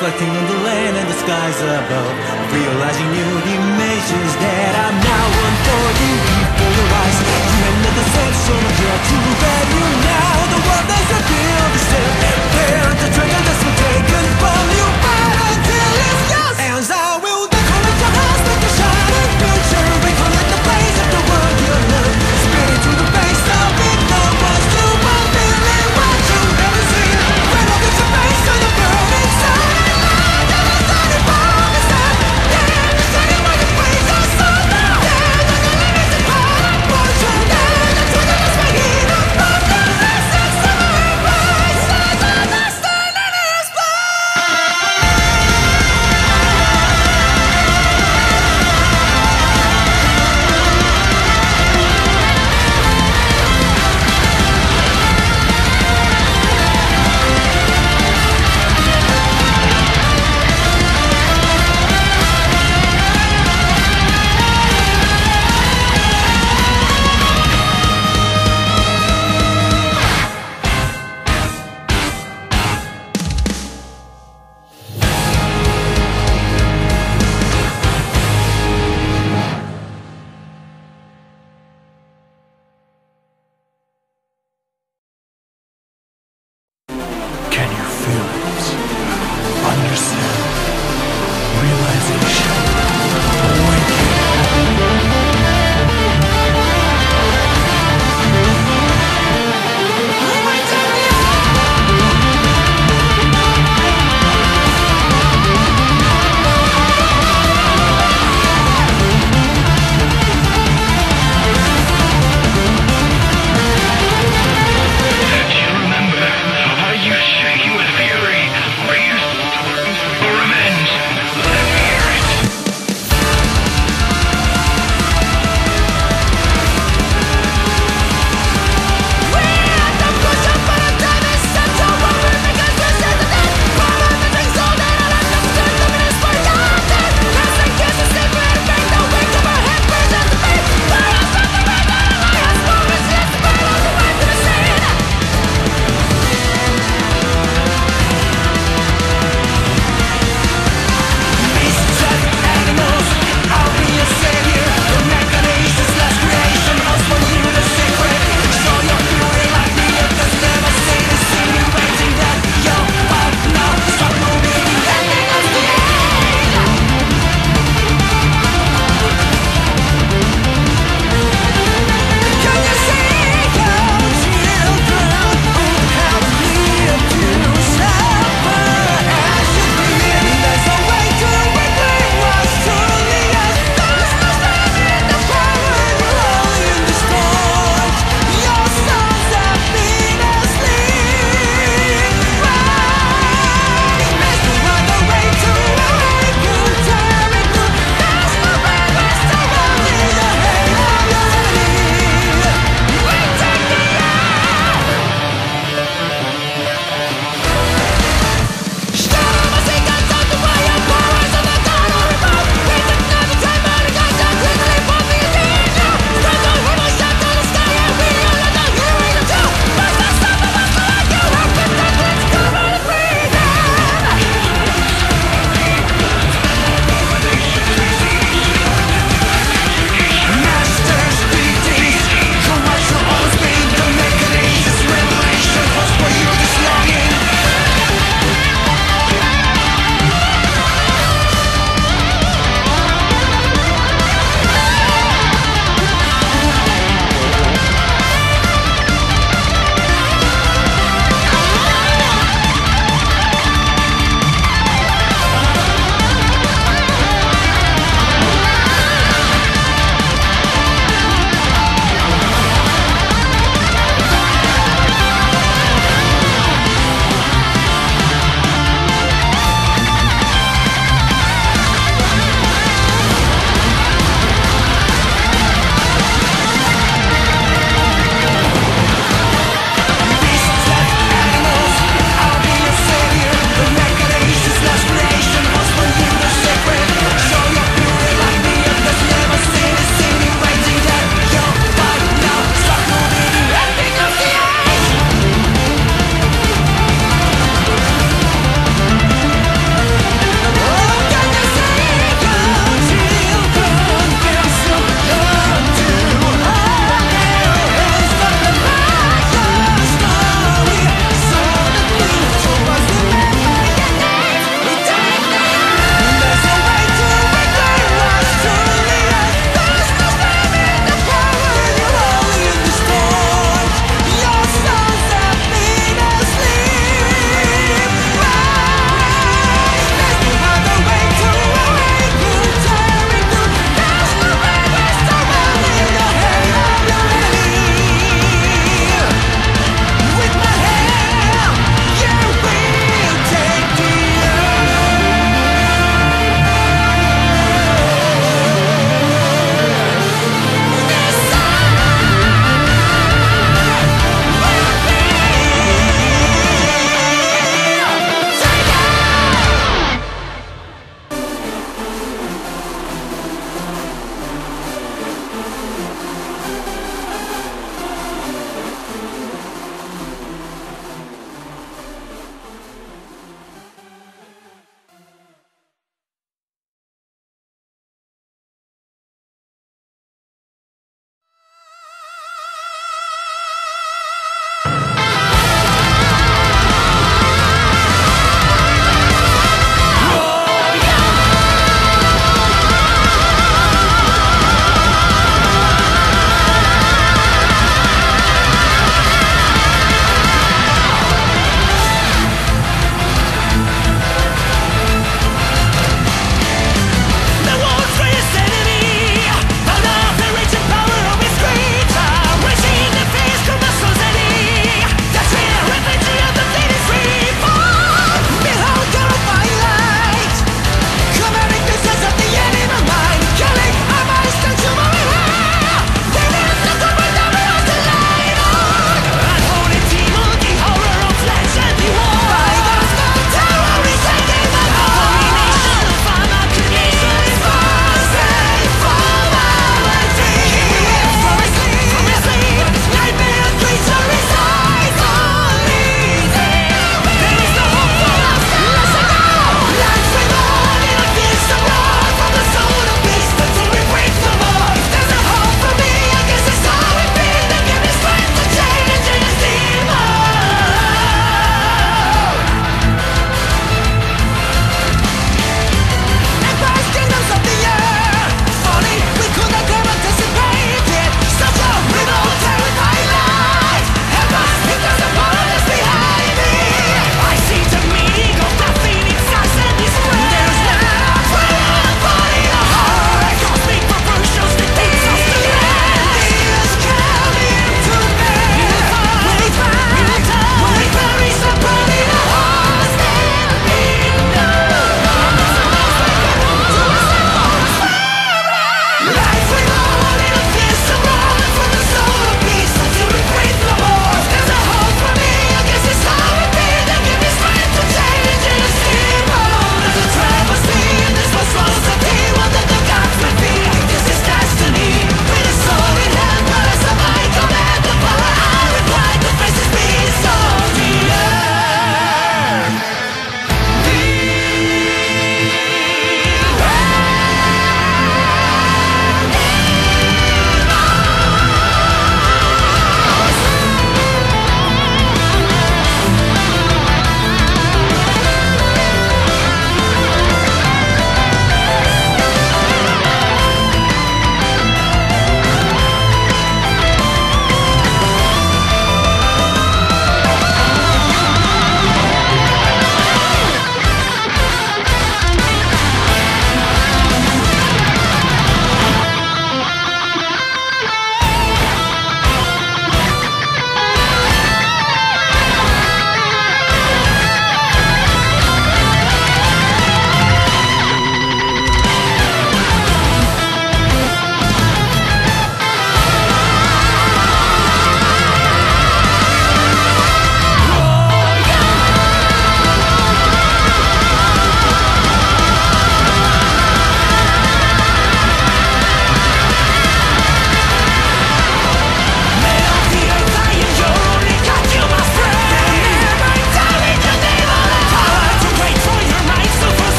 reflecting on the land and the skies above, realizing new dimensions that are now unfolding before your eyes. You have never said so much to value now. The world is a feel the same. There the treasure that's been taken from you, but until it's yours. And I will decorate your house like a shining future. Recollect the place of the world you love. Spirit to the base of it, no one's to fulfilling what you never seen. When I get your face on the burning sun, never started from the sun. Yeah, the shining by your face, I saw now. Yeah, the limits is far, but you never the truth is my hero.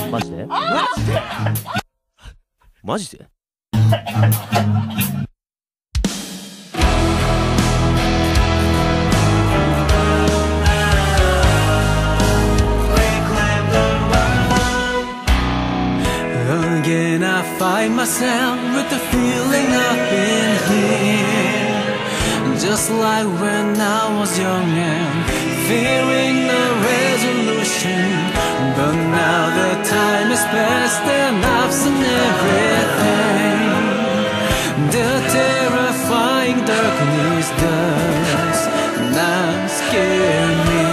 マジでマジで Again I find myself with the feeling I've been here, just like when I was young and fearing the resolution. But now the time has passed and I've seen everything. The terrifying darkness does not scare me.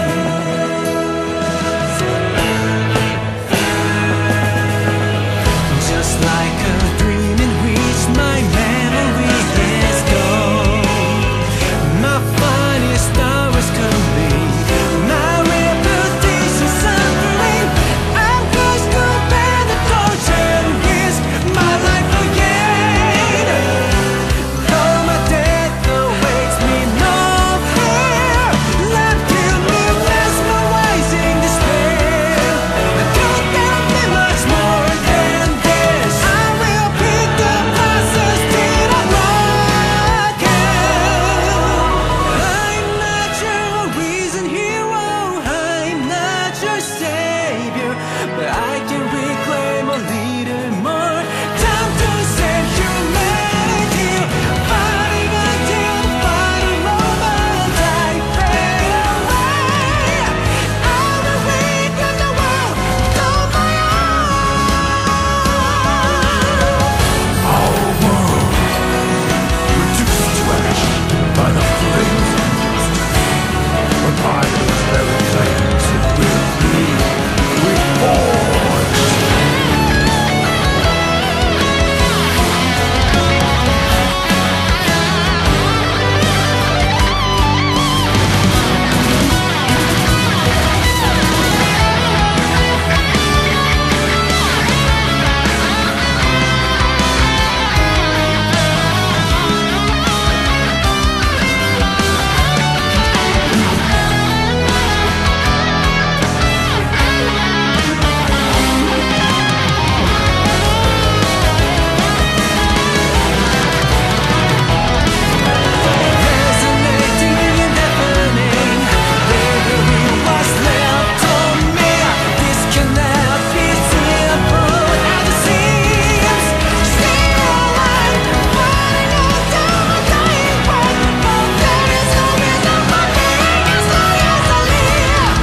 Like a dream in which my memory is gone, my finest hours can be my reputation suffering. I'm close to bear the torture and risk my life again. Though my death awaits me no fear, love till me mesmerizing despair. I could not be much more than this. I will pick the pieces till I rock out. I'm not your reason hero, I'm not your savior, but I can reclaim a little more time to save humanity. Fighting until the final moment I fade away. I will reclaim the world on my Reduced to ash by the flames of dust. When by those very flames it will be reforged. resonating and deafening. Bravery was left on me. This cannot be simple as it seems. Stay alive, fighting until my dying breath. But there is no reason for being as long as I live.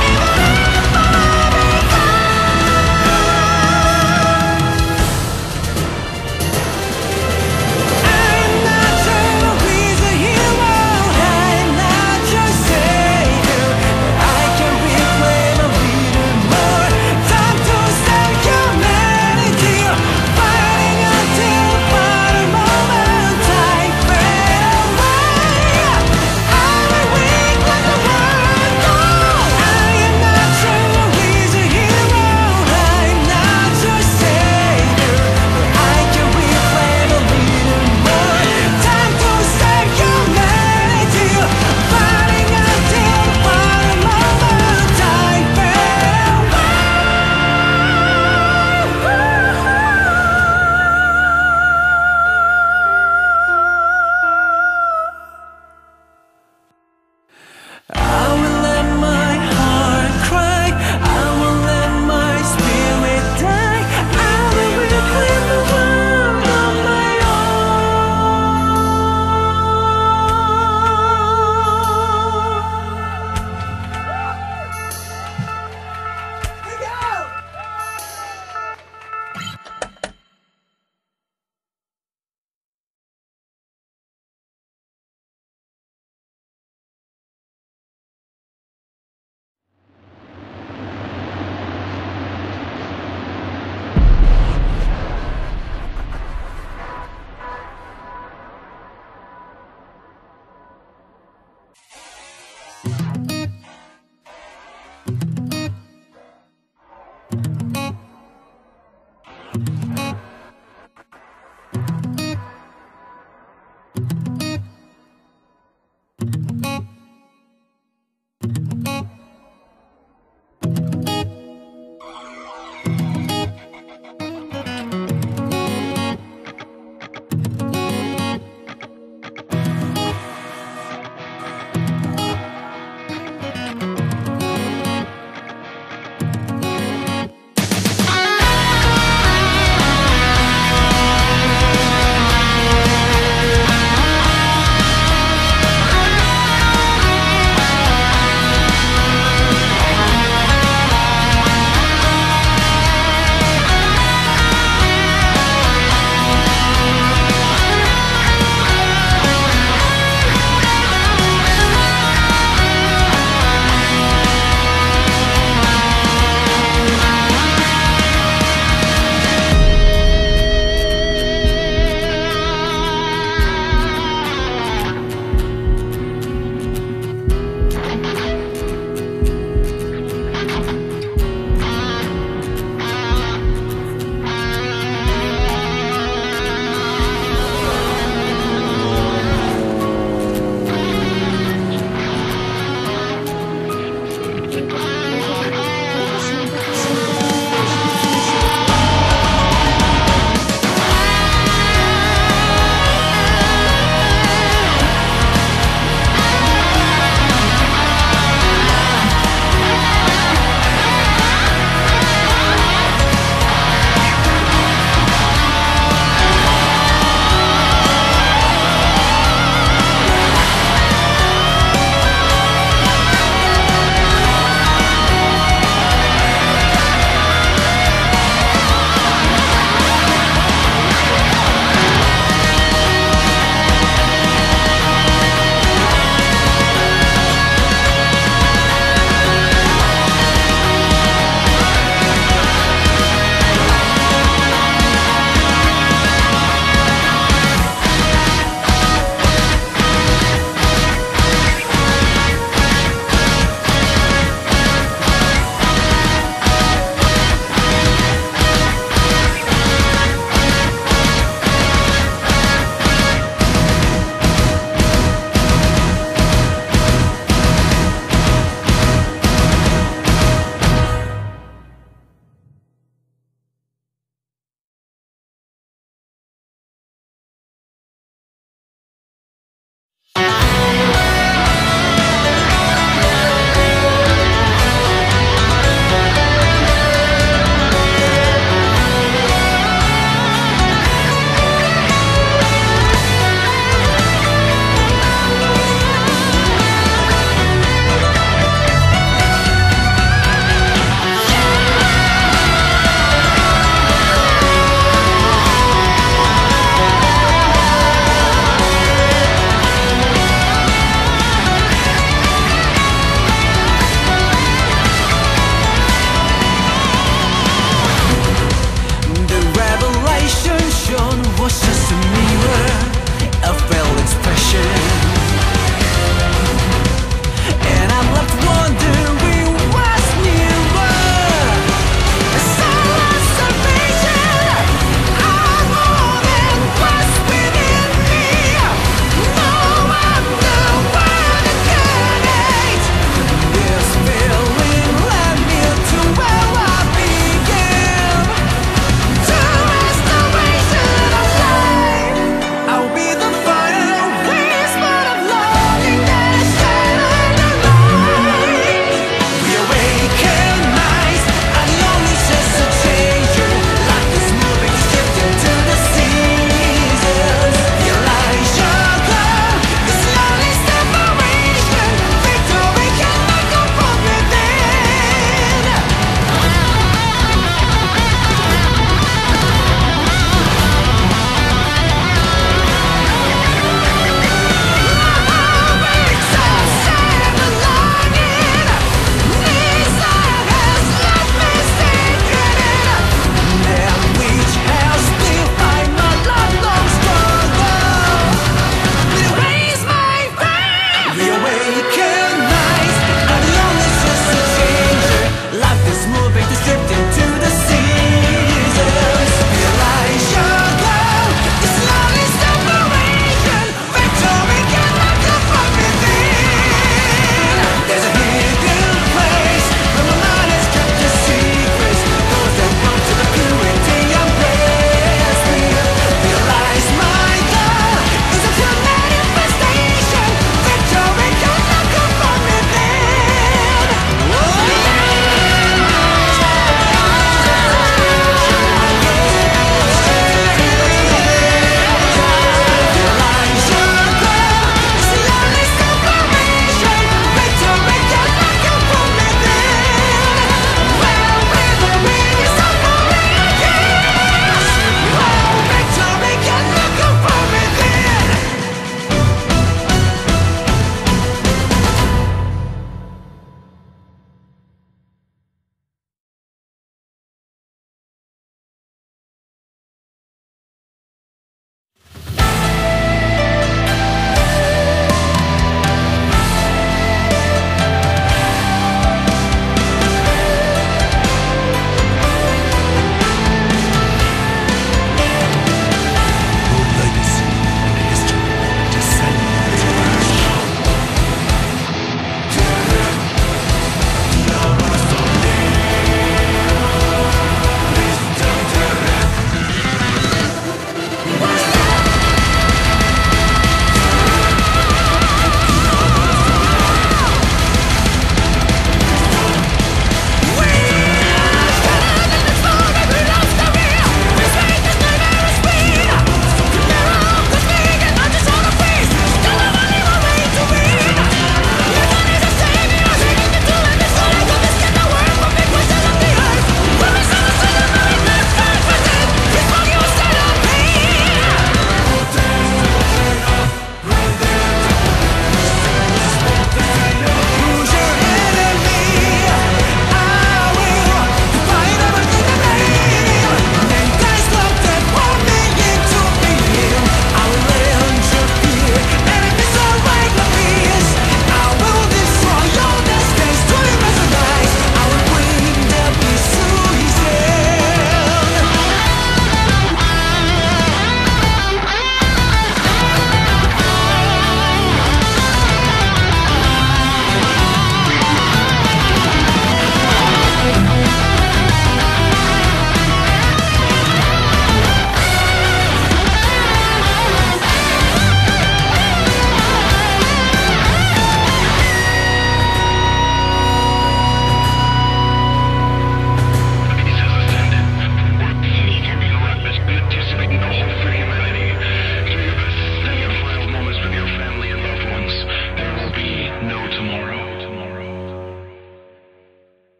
I'm not your reason hero, I'm not your savior, but I can reclaim a little more time to save humanity. Fighting until the final moment I fade away. I will reclaim the world. I am not your reason hero, I'm not your savior, but I can reclaim a little more time to save humanity. Fighting until the final moment I fade away. I will let my heart cry, I will let my spirit die. I will reclaim the world on my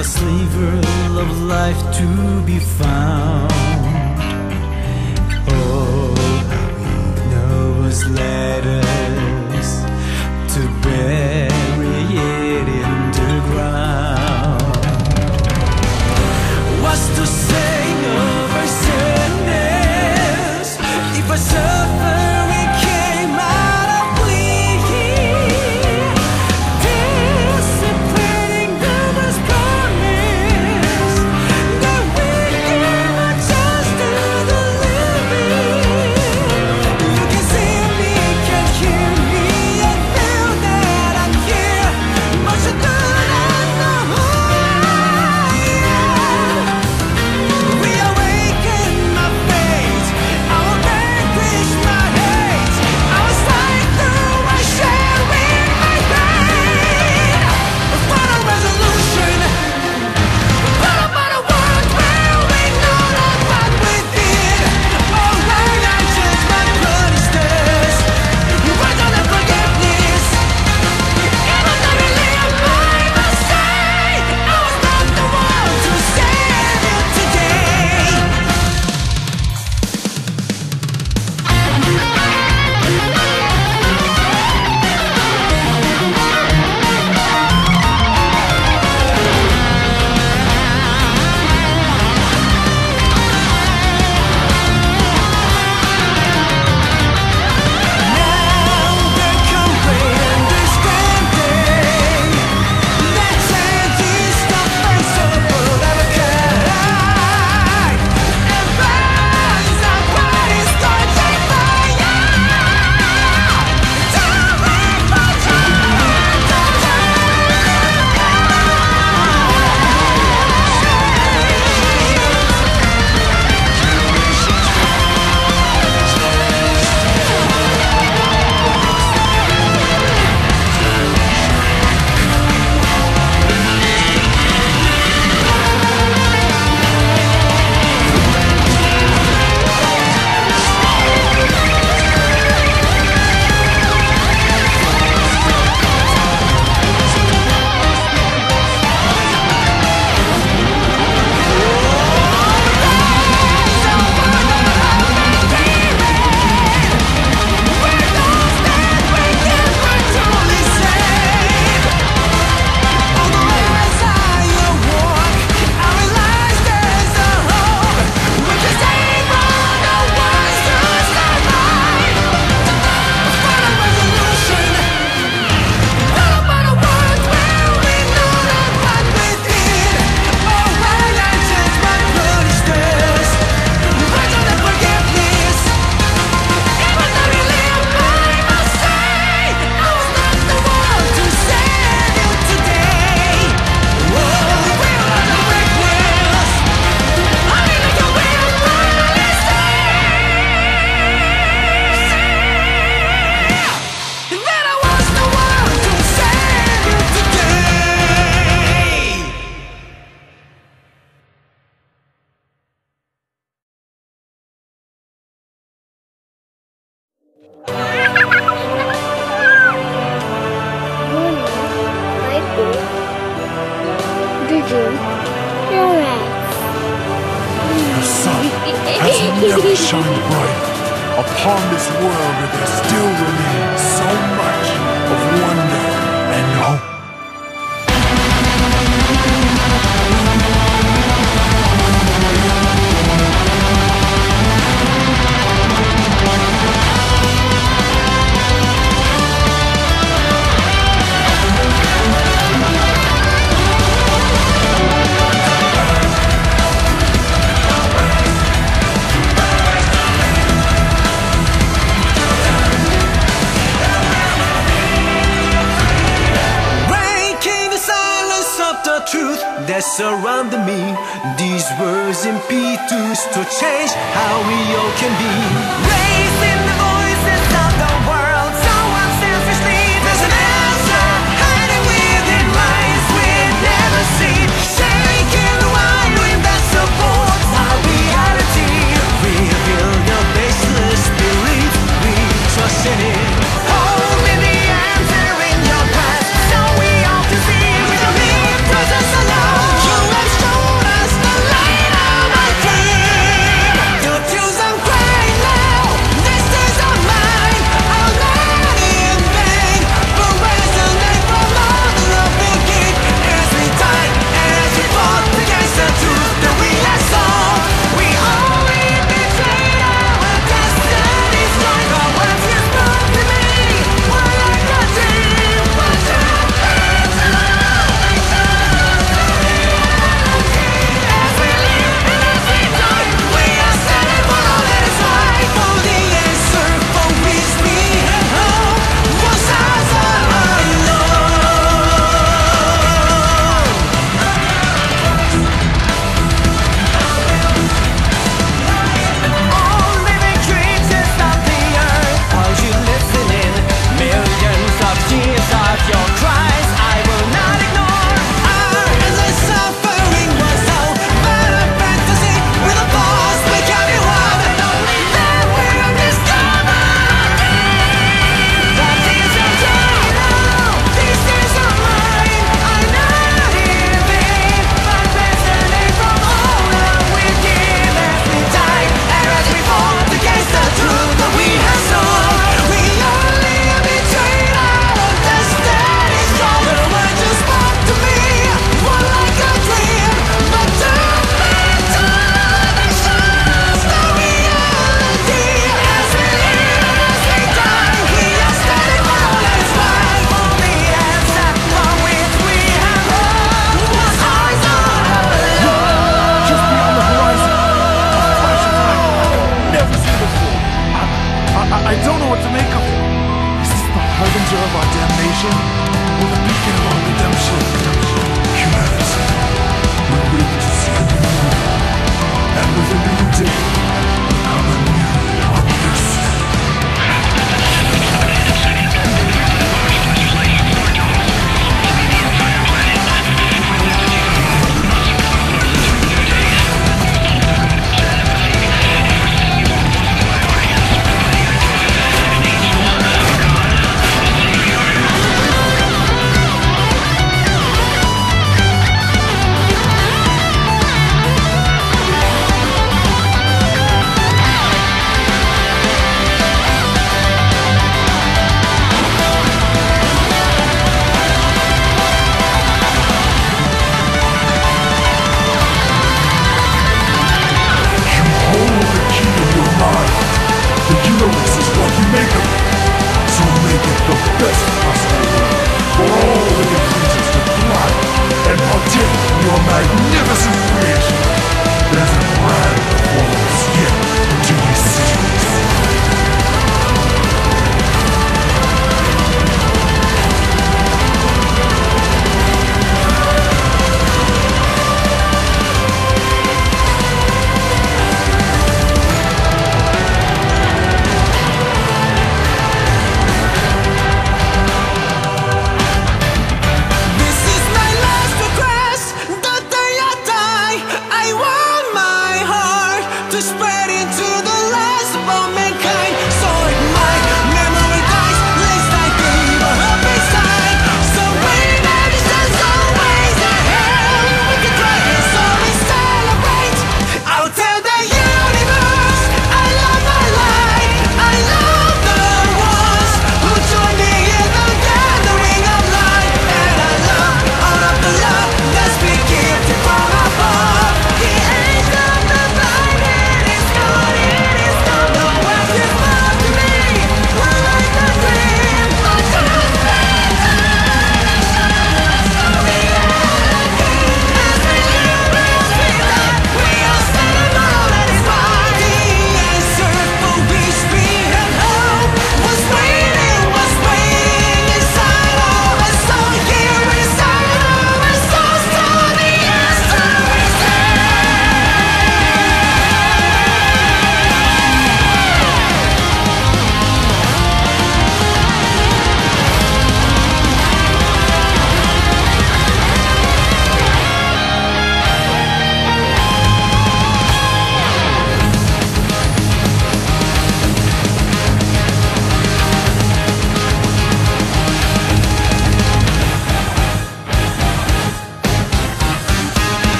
a sliver of life to be found. Oh, how we knows letters to bury it in the ground. What's to say of our sadness? If I suffer, we came out of bleed. Dissipating the was promise that we give a chance to the living. You can see me, can hear me, and feel that I'm here. But you do not know who I am. Reawaken my fate, I will vanquish my hate. I will slide through my share in my pain. A final resolution, but about a world where we know not what within. Oh, when I judge my bloody stairs, you write down that forgiveness. Even though you live, I must say, I was not the one to save you today. Now there come great understanding that changes the face of forever kind. And rise up, rise, touching fire. The sun has never shined bright upon this world where there still remains so much of wonder and hope. Truth that surrounded me, these words impetus to change how we all can be. Raising the voices of the world so unselfishly. There's an answer hiding within minds we've never seen. Shaking the wild wind that supports our reality. Reveal the baseless belief we trust in it. Holding the answer in your grasp, so we all can see. We don't need presence alone.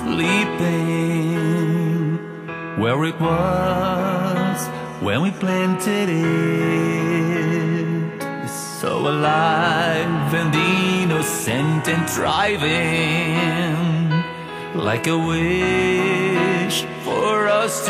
sleeping where it was when we planted it. It's so alive and innocent and thriving, like a wish for us to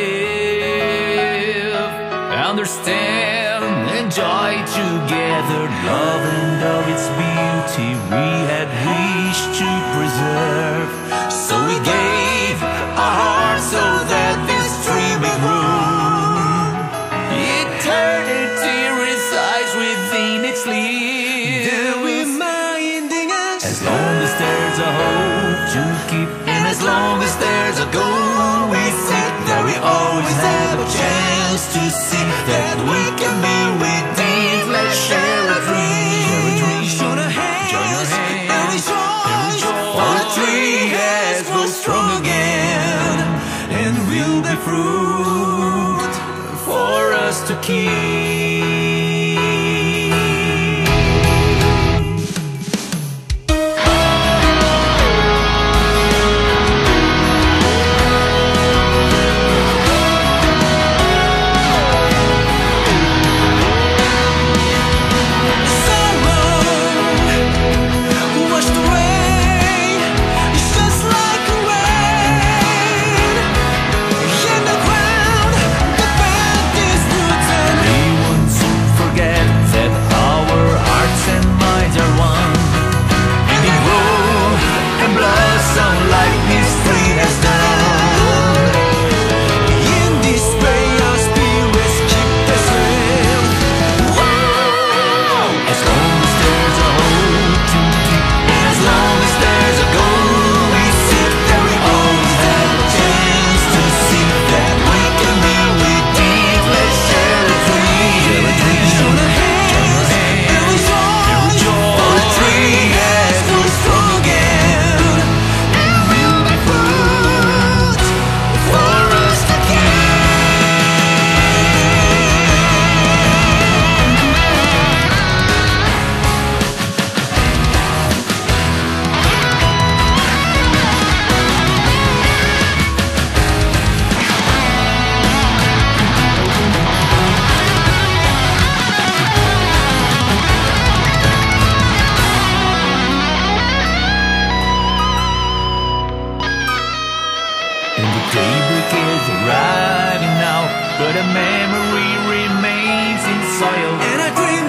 live, understand, enjoy together, love and all its beauty we had wished to preserve. So we gave our hearts so that this tree may grow. Eternity resides within its leaves, they're reminding us, as long as there's a hope to keep, and as long as there's a goal we seek, that we always have a chance to see that we can be redeemed. Let's share a dream. Join our hands and rejoice, for the tree has grown strong again, and will bear fruit for us to keep. Daybreak is arriving now, but a memory remains in soil, and I dream